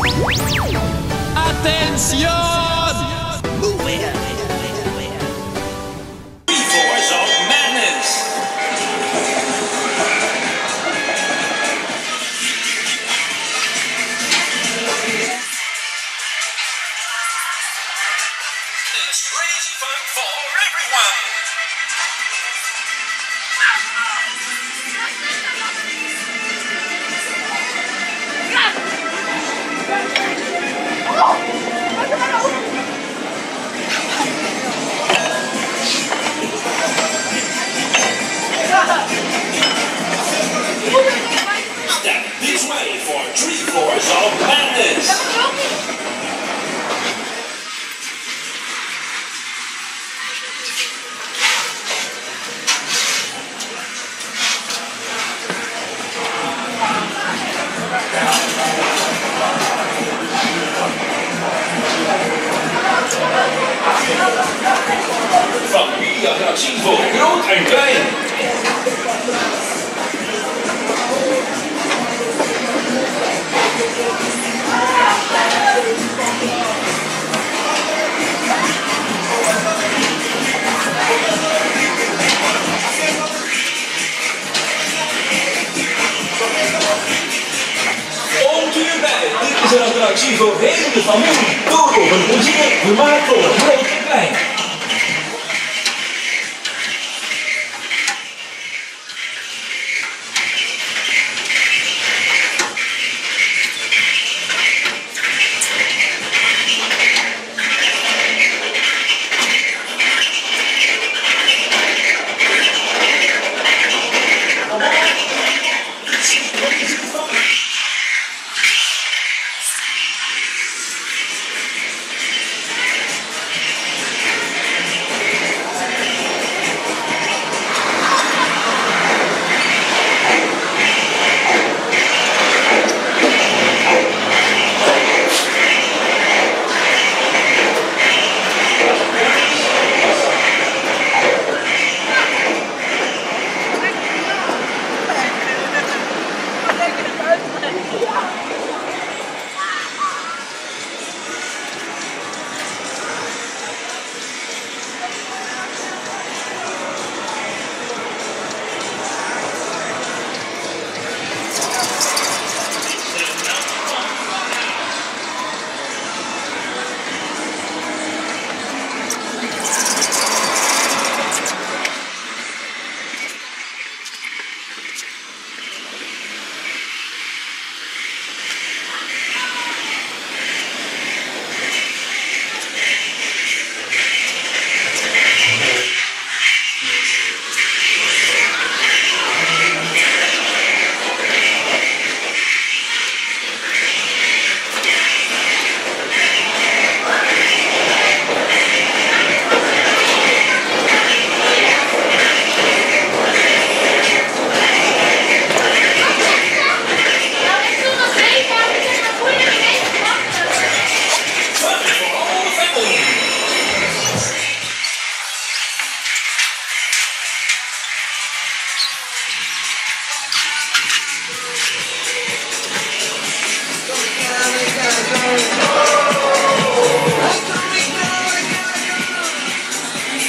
Attention! Move it! Force of Madness! It's crazy fun for everyone! Step this way for 3 Force of Madness! Familie attractie voor groot en klein. Komt u erbij, dit is een attractie voor heel de familie. Door op een plezier, gemaakt voor groot en klein.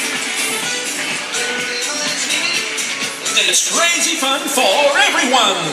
It's crazy fun for everyone!